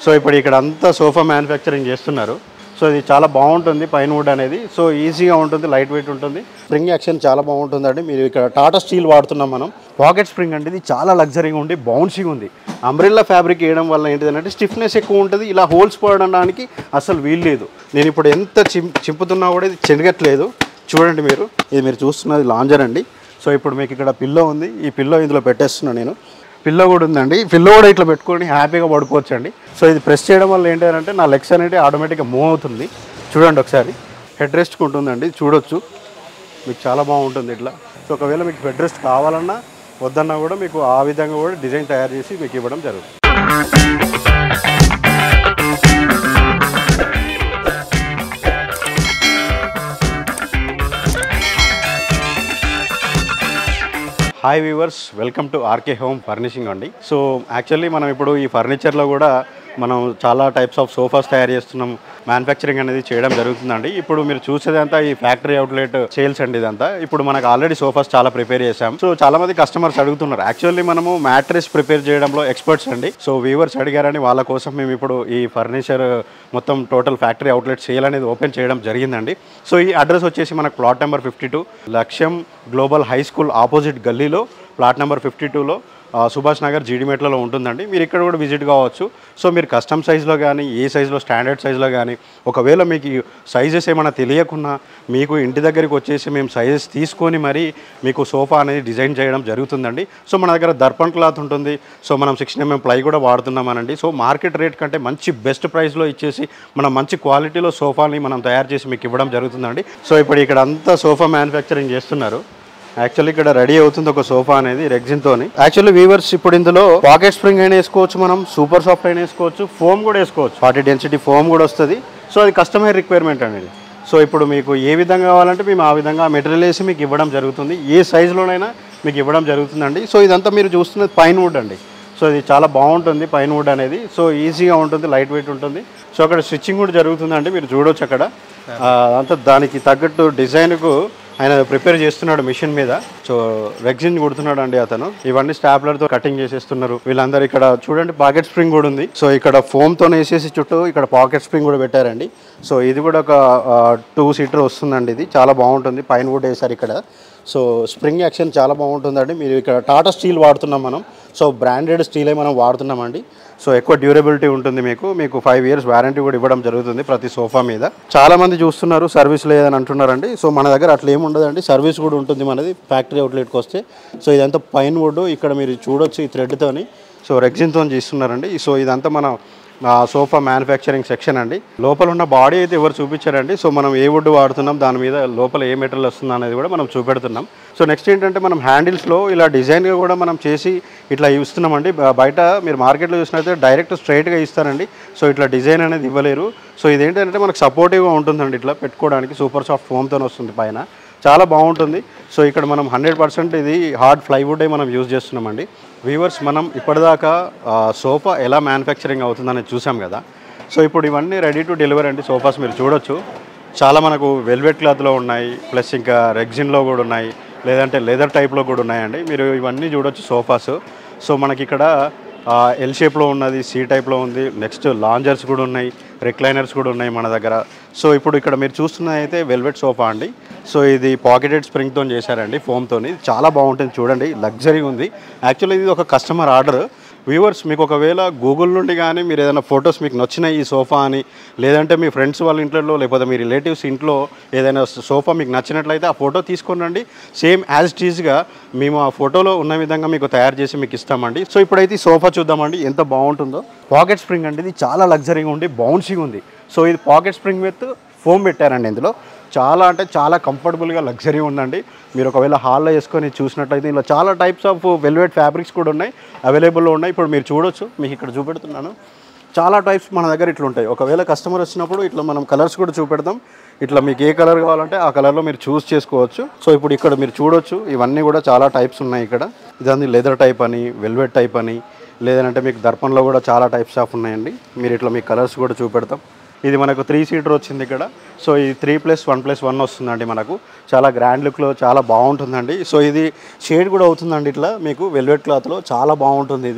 So ఇప్పుడు ఇక్కడ అంతా సోఫా మ్యానుఫ్యాక్చరింగ్ చేస్తున్నారు. సో ఇది చాలా బాగుంటుంది పైన వుడ్ అనేది. సో ఈజీగా ఉంటుంది, లైట్ వెయిట్ ఉంటుంది. స్ప్రింగ్ యాక్షన్ చాలా బాగుంటుందండి. మీరు ఇక్కడ టాటా స్టీల్ వాడుతున్నాం మనం. పాకెట్ స్ప్రింగ్ అంటే ఇది చాలా లగ్జరీగా ఉండి బౌన్సీగా ఉంది. అంబ్రెల్లా ఫ్యాబ్రిక్ వేయడం వల్ల ఏంటిదంటే స్టిఫ్నెస్ ఎక్కువ ఉంటుంది. ఇలా హోల్స్ పడడానికి అసలు వీలు లేదు. నేను ఇప్పుడు ఎంత చింపుతున్నా కూడా ఇది చెరగట్లేదు. చూడండి మీరు, ఇది మీరు చూస్తున్నది లాంజర్ అండి. సో ఇప్పుడు మీకు ఇక్కడ పిల్లో ఉంది. ఈ పిల్లో ఇందులో పెట్టేస్తున్నాను నేను. పిల్లో కూడా ఉందండి. పిల్లో కూడా ఇట్లా పెట్టుకొని హ్యాపీగా పడుకోవచ్చు అండి. సో ఇది ప్రెస్ చేయడం వల్ల ఏంటంటే నా లెగ్స్ అనేది ఆటోమేటిక్గా మూవ్ అవుతుంది. చూడండి ఒకసారి. హెడ్ రెస్ట్కి ఉంటుందండి, చూడొచ్చు. మీకు చాలా బాగుంటుంది ఇట్లా. సో ఒకవేళ మీకు హెడ్ రెస్ట్ కావాలన్నా వద్దన్నా కూడా మీకు ఆ విధంగా కూడా డిజైన్ తయారు చేసి మీకు ఇవ్వడం జరుగుతుంది. Hi viewers, welcome to RK Home Furnishing అండి. సో యాక్చువల్లీ మనం ఇప్పుడు ఈ ఫర్నిచర్లో కూడా మనం చాలా టైప్స్ ఆఫ్ సోఫాస్ తయారు చేస్తున్నాం. మ్యానుఫ్యాక్చరింగ్ అనేది చేయడం జరుగుతుందండి. ఇప్పుడు మీరు చూసేదంతా ఈ ఫ్యాక్టరీ అవుట్లెట్ సేల్స్ అండి. ఇదంతా ఇప్పుడు మనకు ఆల్రెడీ సోఫాస్ చాలా ప్రిపేర్ చేసాం. సో చాలా మంది కస్టమర్స్ అడుగుతున్నారు. యాక్చువల్లీ మనము మ్యాట్రెస్ ప్రిపేర్ చేయడంలో ఎక్స్పర్ట్స్ అండి. సో వ్యూవర్స్ అడిగారని వాళ్ళ కోసం మేము ఇప్పుడు ఈ ఫర్నిచర్ మొత్తం టోటల్ ఫ్యాక్టరీ అవుట్లెట్ సేల్ అనేది ఓపెన్ చేయడం జరిగిందండి. సో ఈ అడ్రస్ వచ్చేసి మనకు plot number 52 Lakshyam Global High School opposite గల్లీలో ప్లాట్ నెంబర్ 52లో సుభాష్ నగర్ జీడిమెట్లలో ఉంటుందండి. మీరు ఇక్కడ కూడా విజిట్ కావచ్చు. సో మీరు కస్టమ్ సైజులో కానీ ఏ సైజులో స్టాండర్డ్ సైజులో కానీ ఒకవేళ మీకు సైజెస్ ఏమైనా తెలియకున్నా మీకు ఇంటి దగ్గరికి వచ్చేసి మేము సైజెస్ తీసుకొని మరీ మీకు సోఫా అనేది డిజైన్ చేయడం జరుగుతుందండి. సో మన దగ్గర దర్పణ్ క్లాత్ ఉంటుంది. సో మనం 16 mm ప్లై కూడా వాడుతున్నామనండి. సో మార్కెట్ రేట్ కంటే మంచి బెస్ట్ ప్రైస్లో ఇచ్చేసి మనం మంచి క్వాలిటీలో సోఫాని మనం తయారు చేసి మీకు ఇవ్వడం జరుగుతుందండి. సో ఇప్పుడు ఇక్కడ అంతా సోఫా మ్యానుఫ్యాక్చరింగ్ చేస్తున్నారు. యాక్చువల్లీ ఇక్కడ రెడీ అవుతుంది ఒక సోఫా అనేది రెగ్జిన్తోని. యాక్చువల్లీ వీవర్స్ ఇప్పుడు ఇందులో పాకెట్ స్ప్రింగ్ అయినా వేసుకోవచ్చు, మనం సూపర్ సాఫ్ట్ అయినా వేసుకోవచ్చు, ఫోమ్ కూడా వేసుకోవచ్చు. 40 డెన్సిటీ ఫోమ్ కూడా వస్తుంది. సో అది కస్టమైజ్ రిక్వైర్మెంట్ అనేది. సో ఇప్పుడు మీకు ఏ విధంగా కావాలంటే మేము ఆ విధంగా మెటీరియల్ వేసి మీకు ఇవ్వడం జరుగుతుంది. ఏ సైజులోనైనా మీకు ఇవ్వడం జరుగుతుందండి. సో ఇదంతా మీరు చూస్తున్నది పైన్ వుడ్ అండి. సో ఇది చాలా బాగుంటుంది పైన్ వుడ్ అనేది. సో ఈజీగా ఉంటుంది, లైట్ వెయిట్ ఉంటుంది. సో అక్కడ స్టిచ్చింగ్ కూడా జరుగుతుందండి, మీరు చూడవచ్చు అక్కడ. అంతా దానికి తగ్గట్టు డిజైన్కు ఆయన ప్రిపేర్ చేస్తున్నాడు మిషన్ మీద. సో రెగ్జిన్ కుడుతున్నాడు అండి అతను. ఇవన్నీ స్టాప్లర్తో కటింగ్ చేసేస్తున్నారు వీళ్ళందరూ. ఇక్కడ చూడండి పాకెట్ స్ప్రింగ్ కూడా ఉంది. సో ఇక్కడ ఫోమ్తో వేసేసి చుట్టూ ఇక్కడ పాకెట్ స్ప్రింగ్ కూడా పెట్టారండి. సో ఇది కూడా ఒక 2 సీటర్ వస్తుందండి. ఇది చాలా బాగుంటుంది, పైన వుడ్ వేసారు ఇక్కడ. సో స్ప్రింగ్ యాక్షన్ చాలా బాగుంటుందండి. మీరు ఇక్కడ టాటా స్టీల్ వాడుతున్నాం మనం. సో బ్రాండెడ్ స్టీలే మనం వాడుతున్నామండి. సో ఎక్కువ డ్యూరబిలిటీ ఉంటుంది. మీకు 5 years వారంటీ కూడా ఇవ్వడం జరుగుతుంది ప్రతి సోఫా మీద. చాలా మంది చూస్తున్నారు సర్వీస్ లేదని అంటున్నారండి. సో మన దగ్గర అట్లా ఏమి ఉండదండి, సర్వీస్ కూడా ఉంటుంది మనది ఫ్యాక్టరీ అవుట్లెట్కి వస్తే. సో ఇదంతా పైన్ వుడ్ ఇక్కడ మీరు చూడొచ్చు ఈ థ్రెడ్తోని. సో రెగ్జిన్తో చేస్తున్నారండి. సో ఇదంతా మన సోఫా మ్యానుఫ్యాక్చరింగ్ సెక్షన్ అండి. లోపల ఉన్న బాడీ అయితే ఎవరు చూపించారండి. సో మనం ఏ వుడ్ వాడుతున్నాం, దాని మీద లోపల ఏ మెటీరియల్ వస్తుంది అనేది కూడా మనం చూపెడుతున్నాం. సో నెక్స్ట్ ఏంటంటే మనం హ్యాండిల్స్లో ఇలా డిజైన్గా కూడా మనం చేసి ఇట్లా ఇస్తున్నామండి. బయట మీరు మార్కెట్లో చూసినట్లయితే డైరెక్ట్ స్ట్రైట్గా ఇస్తారండి. సో ఇట్లా డిజైన్ అనేది ఇవ్వలేరు. సో ఇదేంటంటే మనకు సపోర్టివ్గా ఉంటుందండి. ఇట్లా పెట్టుకోవడానికి సూపర్ సాఫ్ట్ ఫోమ్తో వస్తుంది పైన, చాలా బాగుంటుంది. సో ఇక్కడ మనం 100% ఇది హార్డ్ ప్లైవుడ్ మనం యూజ్ చేస్తున్నామండి. వ్యూవర్స్ మనం ఇప్పటిదాకా సోఫా ఎలా మ్యానుఫ్యాక్చరింగ్ అవుతుందని చూసాం కదా. సో ఇప్పుడు ఇవన్నీ రెడీ టు డెలివరీ అండి. సోఫాస్ మీరు చూడొచ్చు, చాలా మనకు వెల్వెట్ క్లాత్లో ఉన్నాయి, ప్లస్ ఇంకా రెగ్జిన్లో కూడా ఉన్నాయి, లేదంటే లెదర్ టైప్లో కూడా ఉన్నాయండి. మీరు ఇవన్నీ చూడొచ్చు సోఫాస్. సో మనకి ఇక్కడ ఎల్ షేప్లో ఉన్నది, సి టైప్లో ఉంది, నెక్స్ట్ లాంజర్స్ కూడా ఉన్నాయి, రిక్లైనర్స్ కూడా ఉన్నాయి మన దగ్గర. సో ఇప్పుడు ఇక్కడ మీరు చూస్తున్నది అయితే వెల్వెట్ సోఫా అండి. సో ఇది పాకెటెడ్ స్ప్రింగ్తో చేశారండి, ఫోమ్తోని. చాలా బాగుంటుంది చూడండి, లగ్జరీ ఉంది. యాక్చువల్లీ ఇది ఒక కస్టమర్ ఆర్డర్. వ్యూవర్స్ మీకు ఒకవేళ గూగుల్ నుండి కానీ మీరు ఏదైనా ఫొటోస్ మీకు నచ్చినాయి ఈ సోఫా అని, లేదంటే మీ ఫ్రెండ్స్ వాళ్ళ ఇంట్లో లేకపోతే మీ రిలేటివ్స్ ఇంట్లో ఏదైనా సోఫా మీకు నచ్చినట్లయితే ఆ ఫోటో తీసుకొని రండి. సేమ్ యాజ్ ఇట్ ఈజ్గా మేము ఆ ఫోటోలో ఉన్న విధంగా మీకు తయారు చేసి మీకు ఇస్తామండి. సో ఇప్పుడైతే ఈ సోఫా చూద్దామండి ఎంత బాగుంటుందో. పాకెట్ స్ప్రింగ్ అండి, ఇది చాలా లగ్జరీగా ఉండి బౌన్సీగా ఉంది. సో ఇది పాకెట్ స్ప్రింగ్ విత్ ఫోమ్ పెట్టారండి ఇందులో. చాలా అంటే చాలా కంఫర్టబుల్గా లగ్జరీ ఉందండి. మీరు ఒకవేళ హాల్లో వేసుకొని చూసినట్లయితే ఇలా చాలా టైప్స్ ఆఫ్ వెల్వెట్ ఫ్యాబ్రిక్స్ కూడా ఉన్నాయి, అవైలబుల్లో ఉన్నాయి. ఇప్పుడు మీరు చూడొచ్చు, మీకు ఇక్కడ చూపెడుతున్నాను. చాలా టైప్స్ మన దగ్గర ఇట్లా ఉంటాయి. ఒకవేళ కస్టమర్ వచ్చినప్పుడు ఇట్లా మనం కలర్స్ కూడా చూపెడతాం. ఇట్లా మీకు ఏ కలర్ కావాలంటే ఆ కలర్లో మీరు చూస్ చేసుకోవచ్చు. సో ఇప్పుడు ఇక్కడ మీరు చూడొచ్చు, ఇవన్నీ కూడా చాలా టైప్స్ ఉన్నాయి ఇక్కడ. ఇదంతా లెదర్ టైప్ అని, వెల్వెట్ టైప్ అని, లేదంటే మీకు దర్పణలో కూడా చాలా టైప్స్ ఆఫ్ ఉన్నాయండి. మీరు ఇట్లా మీ కలర్స్ కూడా చూపెడతాం. ఇది మనకు 3 సీటర్ వచ్చింది ఇక్కడ. సో ఇది 3+1+1 వస్తుందండి మనకు. చాలా గ్రాండ్ లుక్లో చాలా బాగుంటుందండి. సో ఇది షేడ్ కూడా అవుతుందండి ఇట్లా మీకు వెల్వెట్ క్లాత్లో, చాలా బాగుంటుంది ఇది.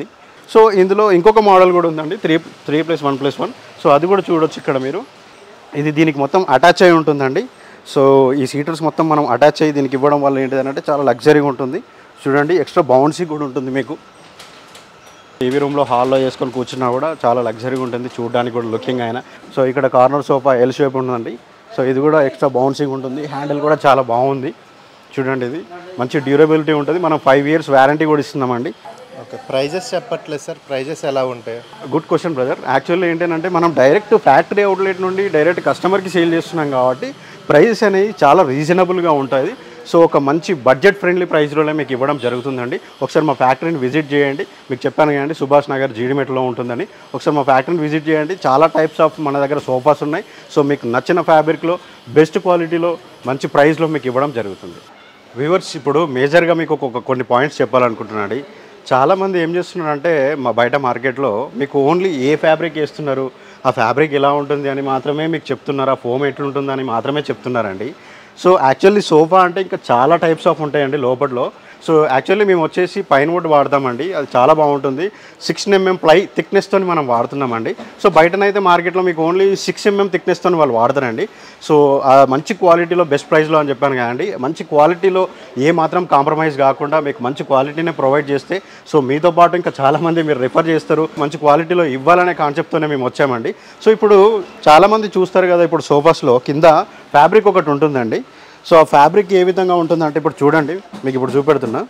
సో ఇందులో ఇంకొక మోడల్ కూడా ఉందండి, 3+1+1. సో అది కూడా చూడొచ్చు ఇక్కడ మీరు. ఇది దీనికి మొత్తం అటాచ్ అయి ఉంటుందండి. సో ఈ సీటర్స్ మొత్తం మనం అటాచ్ అయ్యి దీనికి ఇవ్వడం వల్ల ఏంటిదంటే చాలా లగ్జరీగా ఉంటుంది. చూడండి, ఎక్స్ట్రా బౌన్సీ కూడా ఉంటుంది మీకు. టీవీ రూమ్లో హాల్లో వేసుకొని కూర్చున్నా కూడా చాలా లగ్జరీగా ఉంటుంది, చూడడానికి కూడా లుకింగ్ అయినా. సో ఇక్కడ కార్నర్ సోఫా ఎల్ షేప్ ఉంటుందండి. సో ఇది కూడా ఎక్స్ట్రా బౌన్సింగ్ ఉంటుంది, హ్యాండిల్ కూడా చాలా బాగుంది. చూడండి, ఇది మంచి డ్యూరబిలిటీ ఉంటుంది. మనం 5 years వారంటీ కూడా ఇస్తున్నామండి. ఓకే, ప్రైజెస్ చెప్పట్లేదు సార్, ప్రైజెస్ ఎలా ఉంటాయి? Good question brother. యాక్చువల్లీ ఏంటంటే మనం డైరెక్ట్ ఫ్యాక్టరీ అవుట్లెట్ నుండి డైరెక్ట్ కస్టమర్కి సేల్ చేస్తున్నాం కాబట్టి ప్రైస్ అనేది చాలా రీజనబుల్గా ఉంటుంది. సో ఒక మంచి బడ్జెట్ ఫ్రెండ్లీ ప్రైస్లోనే మీకు ఇవ్వడం జరుగుతుందండి. ఒకసారి మా ఫ్యాక్టరీని విజిట్ చేయండి. మీకు చెప్పాను కదండి, సుభాష్ నగర్ జీడిమెట్లో ఉంటుందని. ఒకసారి మా ఫ్యాక్టరీని విజిట్ చేయండి. చాలా టైప్స్ ఆఫ్ మన దగ్గర సోఫాస్ ఉన్నాయి. సో మీకు నచ్చిన ఫ్యాబ్రిక్లో బెస్ట్ క్వాలిటీలో మంచి ప్రైస్లో మీకు ఇవ్వడం జరుగుతుంది. వ్యూవర్స్, ఇప్పుడు మేజర్గా మీకు కొన్ని పాయింట్స్ చెప్పాలనుకుంటున్నాను. చాలామంది ఏం చేస్తున్నారంటే మా బయట మార్కెట్లో మీకు ఓన్లీ ఏ ఫ్యాబ్రిక్ వేస్తున్నారు, ఆ ఫ్యాబ్రిక్ ఎలా ఉంటుంది అని మాత్రమే మీకు చెప్తున్నారు, ఆ ఫోమ్ ఎట్లుంటుందని మాత్రమే చెప్తున్నారండి. సో యాక్చువల్లీ సోఫా అంటే ఇంకా చాలా టైప్స్ ఆఫ్ ఉంటాయండి లోపట్లో. సో యాక్చువల్లీ మేము వచ్చేసి పైన్ వుడ్ వాడతామండి, అది చాలా బాగుంటుంది. 6 mm ప్లై థిక్నెస్తో మనం వాడుతున్నామండి. సో బయటనైతే మార్కెట్లో మీకు ఓన్లీ 6 mm థిక్నెస్తో వాళ్ళు వాడతారండి. సో మంచి క్వాలిటీలో బెస్ట్ ప్రైస్లో అని చెప్పాను కదండి. మంచి క్వాలిటీలో ఏ మాత్రం కాంప్రమైజ్ కాకుండా మీకు మంచి క్వాలిటీనే ప్రొవైడ్ చేస్తే సో మీతో పాటు ఇంకా చాలామంది మీరు రిఫర్ చేస్తారు. మంచి క్వాలిటీలో ఇవ్వాలనే కాన్సెప్ట్తోనే మేము వచ్చామండి. సో ఇప్పుడు చాలామంది చూస్తారు కదా, ఇప్పుడు సోఫాస్లో కింద ఫ్యాబ్రిక్ ఒకటి ఉంటుందండి. సో ఆ ఫ్యాబ్రిక్ ఏ విధంగా ఉంటుందంటే ఇప్పుడు చూడండి, మీకు ఇప్పుడు చూపెడుతున్నా.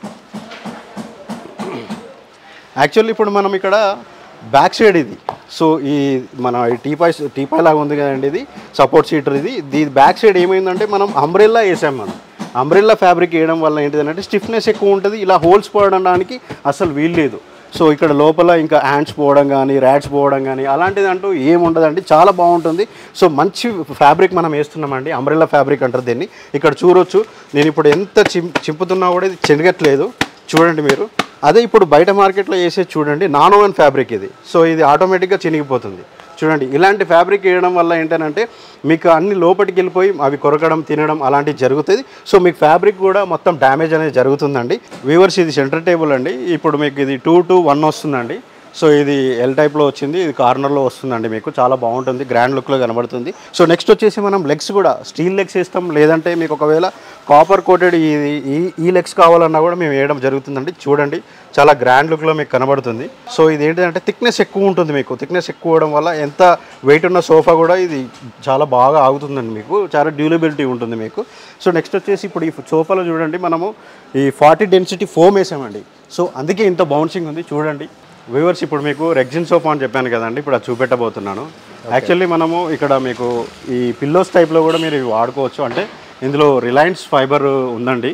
యాక్చువల్లీ ఇప్పుడు మనం ఇక్కడ బ్యాక్ సైడ్ ఇది, సో ఈ మన టీపాయ్ లాగా ఉంది కదండి, ఇది సపోర్ట్ సీటర్. ఇది బ్యాక్ సైడ్ ఏమైందంటే మనం అంబ్రెల్లా వేసాం. మనం అంబ్రెల్లా ఫ్యాబ్రిక్ వేయడం వల్ల ఏంటిదంటే స్టిఫ్నెస్ ఎక్కువ ఉంటుంది, ఇలా హోల్స్ పడడానికి అసలు వీలు లేదు. సో ఇక్కడ లోపల ఇంకా హ్యాండ్స్ పోవడం కానీ ర్యాట్స్ పోవడం కానీ అలాంటిది అంటూ ఏముండదండి, చాలా బాగుంటుంది. సో మంచి ఫ్యాబ్రిక్ మనం వేస్తున్నామండి, అంబ్రెల్లా ఫ్యాబ్రిక్ అంటారు దీన్ని. ఇక్కడ చూడొచ్చు, నేను ఇప్పుడు ఎంత చింపుతున్నా కూడా ఇది చెనగట్లేదు. చూడండి మీరు. అదే ఇప్పుడు బయట మార్కెట్లో వేసేది చూడండి, నాన్ ఓవెన్ ఫ్యాబ్రిక్ ఇది. సో ఇది ఆటోమేటిక్గా చినిగిపోతుంది. చూడండి, ఇలాంటి ఫ్యాబ్రిక్ వేయడం వల్ల ఏంటంటే మీకు అన్ని లోపలికి వెళ్ళిపోయి అవి కొరకడం తినడం అలాంటివి జరుగుతుంది. సో మీకు ఫ్యాబ్రిక్ కూడా మొత్తం డ్యామేజ్ అనేది జరుగుతుందండి. వ్యూవర్స్, ఇది సెంటర్ టేబుల్ అండి. ఇప్పుడు మీకు ఇది 2 to 1 వస్తుందండి. సో ఇది ఎల్ టైప్లో వచ్చింది, ఇది కార్నర్లో వస్తుందండి. మీకు చాలా బాగుంటుంది, గ్రాండ్ లుక్లో కనబడుతుంది. సో నెక్స్ట్ వచ్చేసి మనం లెగ్స్ కూడా స్టీల్ లెగ్స్ వేస్తాం, లేదంటే మీకు ఒకవేళ కాపర్ కోటెడ్ ఈ లెగ్స్ కావాలన్నా కూడా మేము వేయడం జరుగుతుందండి. చూడండి, చాలా గ్రాండ్ లుక్లో మీకు కనబడుతుంది. సో ఇది ఏంటంటే థిక్నెస్ ఎక్కువ ఉంటుంది. మీకు థిక్నెస్ ఎక్కువ అవడం వల్ల ఎంత వెయిట్ ఉన్న సోఫా కూడా ఇది చాలా బాగా ఆగుతుందండి, మీకు చాలా డ్యూరబిలిటీ ఉంటుంది మీకు. సో నెక్స్ట్ వచ్చేసి ఇప్పుడు ఈ సోఫాలో చూడండి, మనము ఈ 40 డెన్సిటీ ఫోమ్ వేసామండి. సో అందుకే ఇంత బౌన్సింగ్ ఉంది. చూడండి వ్యూవర్స్, ఇప్పుడు మీకు రెగ్జిన్ సోఫా అని చెప్పాను కదండి, ఇప్పుడు అది చూపెట్టబోతున్నాను. యాక్చువల్లీ మనము ఇక్కడ మీకు ఈ పిల్లోస్ టైప్లో కూడా మీరు ఇవి వాడుకోవచ్చు. అంటే ఇందులో రిలయన్స్ ఫైబర్ ఉందండి.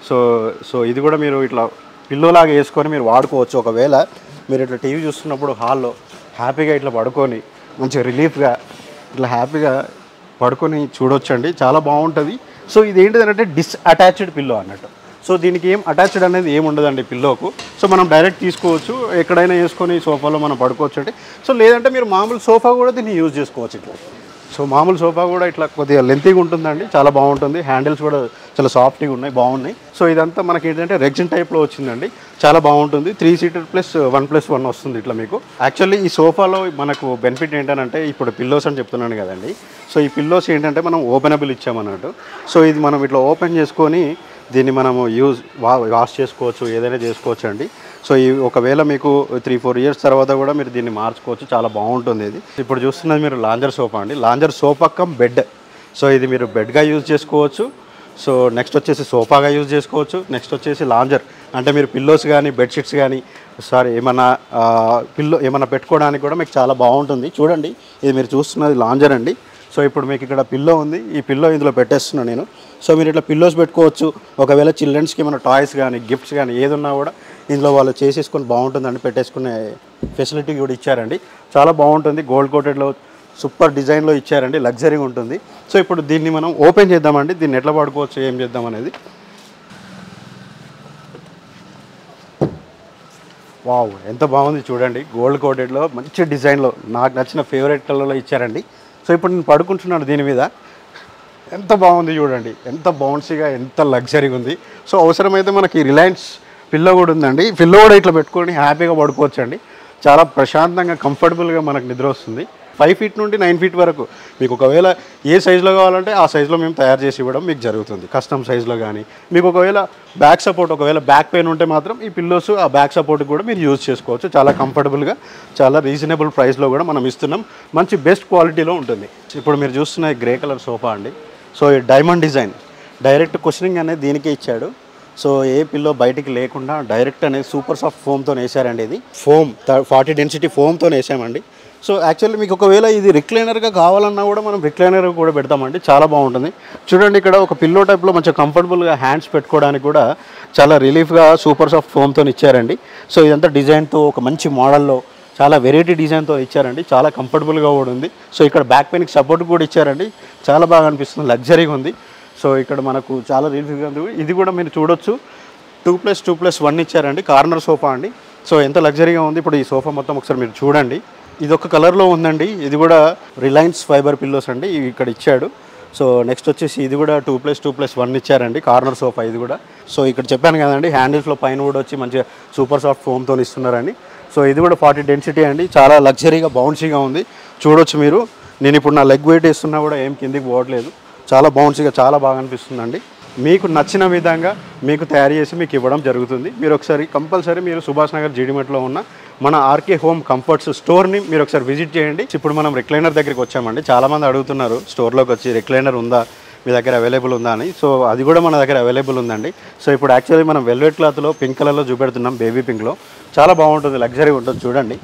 సో ఇది కూడా మీరు ఇట్లా పిల్లోలాగా వేసుకొని మీరు వాడుకోవచ్చు. ఒకవేళ మీరు ఇట్లా టీవీ చూస్తున్నప్పుడు హాల్లో హ్యాపీగా ఇట్లా పడుకొని మంచిగా రిలీఫ్గా ఇట్లా హ్యాపీగా పడుకొని చూడొచ్చండి, చాలా బాగుంటుంది. సో ఇది ఏంటిదంటే డిస్అటాచ్డ్ పిల్లో అన్నట్టు. సో దీనికి ఏం అటాచ్డ్ అనేది ఏమి ఉండదండి పిల్లోకు. సో మనం డైరెక్ట్ తీసుకోవచ్చు, ఎక్కడైనా వేసుకొని సోఫాలో మనం పడుకోవచ్చు అండి. సో లేదంటే మీరు మామూలు సోఫా కూడా దీన్ని యూజ్ చేసుకోవచ్చు ఇట్లా. సో మామూలు సోఫా కూడా ఇట్లా కొద్దిగా లెంతీగా ఉంటుందండి, చాలా బాగుంటుంది. హ్యాండిల్స్ కూడా చాలా సాఫ్ట్గా ఉన్నాయి, బాగున్నాయి. సో ఇదంతా మనకి ఏంటంటే రెగ్జిన్ టైప్లో వచ్చిందండి, చాలా బాగుంటుంది. 3 seater ప్లస్ 1+1 వస్తుంది ఇట్లా మీకు. యాక్చువల్లీ ఈ సోఫాలో మనకు బెనిఫిట్ ఏంటంటే ఇప్పుడు పిల్లోస్ అని చెప్తున్నాను కదండి. సో ఈ పిల్లోస్ ఏంటంటే మనం ఓపెనబుల్ ఇచ్చామన్నట్టు. సో ఇది మనం ఇట్లా ఓపెన్ చేసుకొని దీన్ని మనము వాష్ చేసుకోవచ్చు, ఏదైనా చేసుకోవచ్చు అండి. సో ఈ ఒకవేళ మీకు 3-4 years తర్వాత కూడా మీరు దీన్ని మార్చుకోవచ్చు, చాలా బాగుంటుంది ఇది. ఇప్పుడు చూస్తున్నది మీరు లాంజర్ సోఫా అండి, lounger sofa cum bed. So ఇది మీరు బెడ్గా యూజ్ చేసుకోవచ్చు. సో నెక్స్ట్ వచ్చేసి సోఫాగా యూజ్ చేసుకోవచ్చు. నెక్స్ట్ వచ్చేసి లాంజర్ అంటే మీరు పిల్లోస్ కానీ బెడ్షీట్స్ కానీ ఏమన్నా పెట్టుకోవడానికి కూడా మీకు చాలా బాగుంటుంది. చూడండి, ఇది మీరు చూస్తున్నది లాంజర్ అండి. సో ఇప్పుడు మీకు ఇక్కడ పిల్లో ఉంది, ఈ పిల్లో ఇందులో పెట్టేస్తున్నాను నేను. సో మీరు ఇట్లా పిల్లోస్ పెట్టుకోవచ్చు. ఒకవేళ చిల్డ్రన్స్కి ఏమైనా టాయ్స్ కానీ గిఫ్ట్స్ కానీ ఏదున్నా కూడా ఇందులో వాళ్ళు చేసేసుకొని బాగుంటుందండి, పెట్టేసుకునే ఫెసిలిటీ కూడా ఇచ్చారండి, చాలా బాగుంటుంది. గోల్డ్ కోటెడ్లో సూపర్ డిజైన్లో ఇచ్చారండి, లగ్జరీగా ఉంటుంది. సో ఇప్పుడు దీన్ని మనం ఓపెన్ చేద్దామండి, దీన్ని ఎట్లా పడుకోవచ్చు ఏం చేద్దాం అనేది. వావ్, ఎంత బాగుంది చూడండి, గోల్డ్ కోటెడ్లో మంచి డిజైన్లో నాకు నచ్చిన ఫేవరెట్ కలర్లో ఇచ్చారండి. సో ఇప్పుడు నేను పడుకుంటున్నాను దీని మీద, ఎంత బాగుంది చూడండి, ఎంత బౌన్సీగా ఎంత లగ్జరీగా ఉంది. సో అవసరమైతే మనకి రిలయన్స్ పిల్లో కూడా ఉందండి, పిల్లో కూడా ఇట్లా పెట్టుకొని హ్యాపీగా పడుకోవచ్చు అండి, చాలా ప్రశాంతంగా కంఫర్టబుల్గా మనకు నిద్ర వస్తుంది. 5 ఫీట్ నుండి 9 ఫీట్ వరకు మీకు ఒకవేళ ఏ సైజులో కావాలంటే ఆ సైజులో మేము తయారు చేసి ఇవ్వడం మీకు జరుగుతుంది. కస్టమ్ సైజులో కానీ మీకు ఒకవేళ బ్యాక్ సపోర్ట్, ఒకవేళ బ్యాక్ పెయిన్ ఉంటే మాత్రం ఈ పిల్లోస్ ఆ బ్యాక్ సపోర్ట్ కూడా మీరు యూజ్ చేసుకోవచ్చు. చాలా కంఫర్టబుల్గా, చాలా రీజనబుల్ ప్రైస్లో కూడా మనం ఇస్తున్నాం. మంచి బెస్ట్ క్వాలిటీలో ఉంటుంది. ఇప్పుడు మీరు చూస్తున్న గ్రే కలర్ సోఫా అండి. సో ఈ డైమండ్ డిజైన్ డైరెక్ట్ కుషనింగ్ అనేది దీనికే ఇచ్చాడు. సో ఏ పిల్లో బయటికి లేకుండా డైరెక్ట్ అనేది సూపర్ సాఫ్ట్ ఫోమ్తో వేసారండి. ఇది ఫోమ్ 40 డెన్సిటీ ఫోమ్తో వేసామండి. సో యాక్చువల్లీ మీకు ఒకవేళ ఇది రిక్లైనర్గా కావాలన్నా కూడా మనం రిక్లైనర్ కూడా పెడతామండి. చాలా బాగుంటుంది. చూడండి ఇక్కడ ఒక పిల్లో టైప్లో మంచిగా కంఫర్టబుల్గా హ్యాండ్స్ పెట్టుకోవడానికి కూడా చాలా రిలీఫ్గా సూపర్ సాఫ్ట్ ఫోమ్తో ఇచ్చారండి. సో ఇదంతా డిజైన్తో ఒక మంచి మోడల్లో చాలా వెరైటీ డిజైన్తో ఇచ్చారండి. చాలా కంఫర్టబుల్గా కూడా ఉంది. సో ఇక్కడ బ్యాక్ పెయిన్కి సపోర్ట్ కూడా ఇచ్చారండి. చాలా బాగా అనిపిస్తుంది, లగ్జరీగా ఉంది. సో ఇక్కడ మనకు చాలా రిలీఫ్గా ఉంది. ఇది కూడా మీరు చూడొచ్చు 2+2+1 ఇచ్చారండి. కార్నర్ సోఫా అండి. సో ఎంత లగ్జరీగా ఉంది. ఇప్పుడు ఈ సోఫా మొత్తం ఒకసారి మీరు చూడండి. ఇది ఒక కలర్లో ఉందండి. ఇది కూడా రిలయన్స్ ఫైబర్ పిల్లోస్ అండి. ఇవి ఇక్కడ ఇచ్చాడు. సో నెక్స్ట్ వచ్చేసి ఇది కూడా 2+2+1 ఇచ్చారండి. కార్నర్ సోఫా ఇది కూడా. సో ఇక్కడ చెప్పాను కదండి, హ్యాండిల్స్లో పైన కూడా వచ్చి మంచిగా సూపర్ సాఫ్ట్ ఫోమ్తో ఇస్తున్నారండి. సో ఇది కూడా 40 డెన్సిటీ అండి. చాలా లగ్జరీగా బౌన్సీగా ఉంది. చూడొచ్చు మీరు. నేను ఇప్పుడు నా లెగ్ వెయిట్ వేస్తున్నా కూడా ఏం కిందికి పోవట్లేదు. చాలా బౌన్సీగా, చాలా బాగా అనిపిస్తుందండి. మీకు నచ్చిన విధంగా మీకు తయారు చేసి మీకు ఇవ్వడం జరుగుతుంది. మీరు ఒకసారి కంపల్సరీ మీరు సుభాష్ నగర్ జీడిమెట్లో ఉన్న మన ఆర్కే హోమ్ కంఫర్ట్స్ స్టోర్ని మీరు ఒకసారి విజిట్ చేయండి. ఇప్పుడు మనం రిక్లైనర్ దగ్గరికి వచ్చామండి. చాలామంది అడుగుతున్నారు స్టోర్లోకి వచ్చి రిక్లైనర్ ఉందా, మీ దగ్గర అవైలబుల్ ఉందా అని. సో అది కూడా మన దగ్గర అవైలబుల్ ఉందండి. సో ఇప్పుడు యాక్చువల్లీ మనం వెల్వెట్ క్లాత్లో పింక్ కలర్లో చూపెడుతున్నాం, బేబీ పింక్లో. చాలా బాగుంటుంది, లగ్జరీ ఉంటుంది. చూడండి,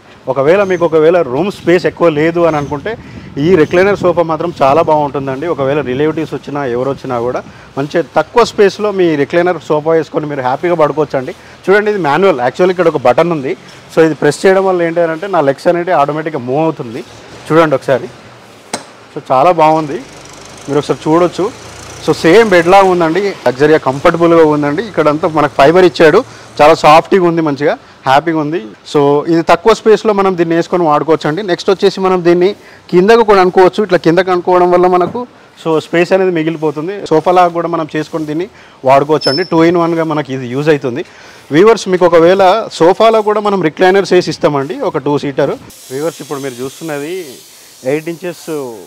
ఒకవేళ రూమ్ స్పేస్ ఎక్కువ లేదు అని అనుకుంటే ఈ రిక్లైనర్ సోఫా మాత్రం చాలా బాగుంటుందండి. ఒకవేళ రిలేటివ్స్ వచ్చినా ఎవరు వచ్చినా కూడా మంచి తక్కువ స్పేస్లో మీ రిక్లైనర్ సోఫా వేసుకొని మీరు హ్యాపీగా పడుకోవచ్చండి. చూడండి, ఇది మాన్యువల్. యాక్చువల్లీ ఇక్కడ ఒక బటన్ ఉంది. సో ఇది ప్రెస్ చేయడం వల్ల ఏంటంటే నా లెగ్స్ అనేది ఆటోమేటిక్గా మూవ్ అవుతుంది. చూడండి ఒకసారి. సో చాలా బాగుంది, మీరు ఒకసారి చూడొచ్చు. సో సేమ్ బెడ్ లాగా ఉందండి, లగ్జరీగా కంఫర్టబుల్గా ఉందండి. ఇక్కడంతా మనకు ఫైబర్ ఇచ్చాడు, చాలా సాఫ్ట్గా ఉంది, మంచిగా హ్యాపీగా ఉంది. సో ఇది తక్కువ స్పేస్లో మనం దీన్ని వేసుకొని వాడుకోవచ్చు అండి. నెక్స్ట్ వచ్చేసి మనం దీన్ని కిందకు కూడా అనుకోవచ్చు. ఇట్లా కిందకు అనుకోవడం వల్ల మనకు సో స్పేస్ అనేది మిగిలిపోతుంది. సోఫాలాగా కూడా మనం చేసుకొని దీన్ని వాడుకోవచ్చు అండి. 2-in-1గా మనకి ఇది యూజ్ అవుతుంది. వీవర్స్, మీకు ఒకవేళ సోఫాలో కూడా మనం రిక్లైనర్స్ వేసి ఇస్తామండి, ఒక 2 సీటర్. వీవర్స్, ఇప్పుడు మీరు చూస్తున్నది 8 ఇంచెస్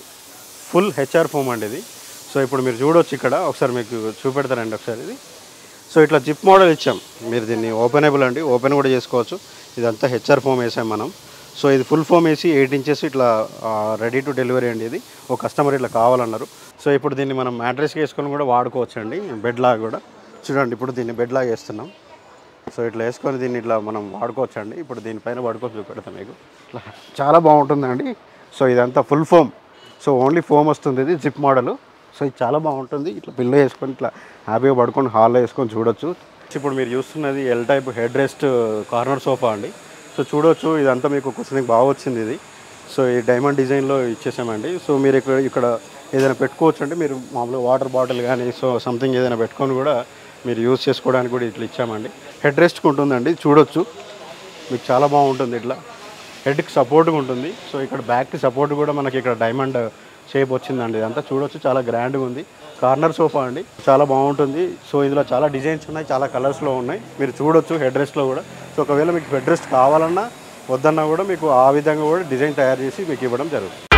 ఫుల్ హెచ్ఆర్ ఫోమ్ అండి ఇది. సో ఇప్పుడు మీరు చూడొచ్చు, ఇక్కడ ఒకసారి మీకు చూపెడతారండి ఒకసారి ఇది. సో ఇట్లా జిప్ మోడల్ ఇచ్చాం. మీరు దీన్ని ఓపెనబుల్ అండి, ఓపెన్ కూడా చేసుకోవచ్చు. ఇదంతా హెచ్ఆర్ ఫోమ్ వేసాం మనం. సో ఇది ఫుల్ ఫోమ్ వేసి 8 ఇంచెస్ ఇట్లా రెడీ టు డెలివరీ అండి. ఇది ఒక కస్టమర్ ఇట్లా కావాలన్నారు. సో ఇప్పుడు దీన్ని మనం మ్యాట్రెస్కి వేసుకొని కూడా వాడుకోవచ్చు అండి, బెడ్ లాగా కూడా. చూడండి, ఇప్పుడు దీన్ని బెడ్ లాగా వేస్తున్నాం. సో ఇట్లా వేసుకొని దీన్ని ఇట్లా మనం వాడుకోవచ్చు అండి. ఇప్పుడు దీనిపైన పడుకోవచ్చు, చూపెడతాం మీకు. ఇట్లా చాలా బాగుంటుందండి. సో ఇదంతా full foam. So only foam వస్తుంది, ఇది జిప్ మోడల్. సో ఇది చాలా బాగుంటుంది. ఇట్లా పిల్లో వేసుకొని ఇట్లా హ్యాపీగా పడుకొని హాల్లో వేసుకొని చూడొచ్చు. ఇప్పుడు మీరు చూస్తున్నది L type head rest corner sofa అండి. సో చూడొచ్చు, ఇదంతా మీకు కుషనింగ్ బాగా వచ్చింది ఇది. సో ఈ డైమండ్ డిజైన్లో ఇచ్చేసామండి. సో మీరు ఇక్కడ ఏదైనా పెట్టుకోవచ్చు అంటే మీరు మామూలుగా వాటర్ బాటిల్ కానీ సో సంథింగ్ ఏదైనా పెట్టుకొని కూడా మీరు యూజ్ చేసుకోవడానికి కూడా ఇట్లా ఇచ్చామండి. హెడ్ రెస్ట్కి ఉంటుందండి, చూడొచ్చు మీకు చాలా బాగుంటుంది. ఇట్లా హెడ్కి సపోర్ట్గా ఉంటుంది. సో ఇక్కడ బ్యాక్కి సపోర్ట్ కూడా మనకి ఇక్కడ డైమండ్ షేప్ వచ్చిందండి. ఇదంతా చూడొచ్చు, చాలా గ్రాండ్గా ఉంది. కార్నర్ సోఫా అండి, చాలా బాగుంటుంది. సో ఇందులో చాలా డిజైన్స్ ఉన్నాయి, చాలా కలర్స్లో ఉన్నాయి, మీరు చూడొచ్చు హెడ్ రెస్ట్లో కూడా. సో ఒకవేళ మీకు హెడ్ రెస్ట్ కావాలన్నా వద్దన్నా కూడా మీకు ఆ విధంగా కూడా డిజైన్ తయారు చేసి మీకు ఇవ్వడం జరుగుతుంది.